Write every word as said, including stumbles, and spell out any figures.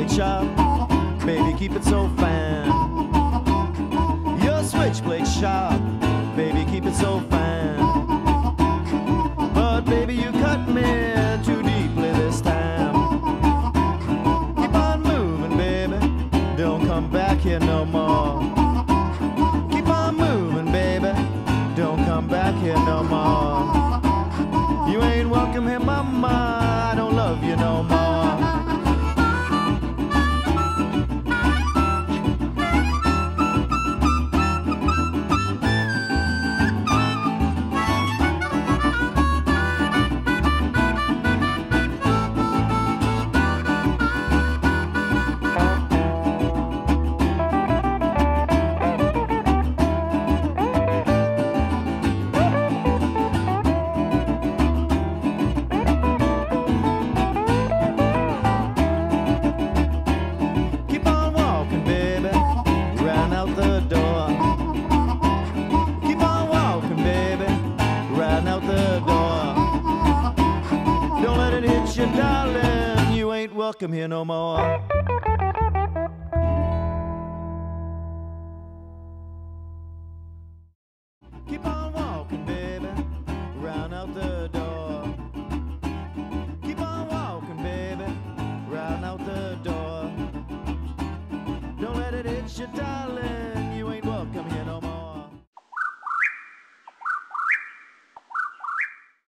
switchblade sharp, baby, keep it so fine. Your switchblade sharp, baby, keep it so fine. But baby, you cut me too deeply this time. Keep on moving, baby, don't come back here no more. Keep on moving, baby, don't come back here no more. You ain't welcome here, mama, I don't love you no more. Don't let it hit you, darling, you ain't welcome here no more.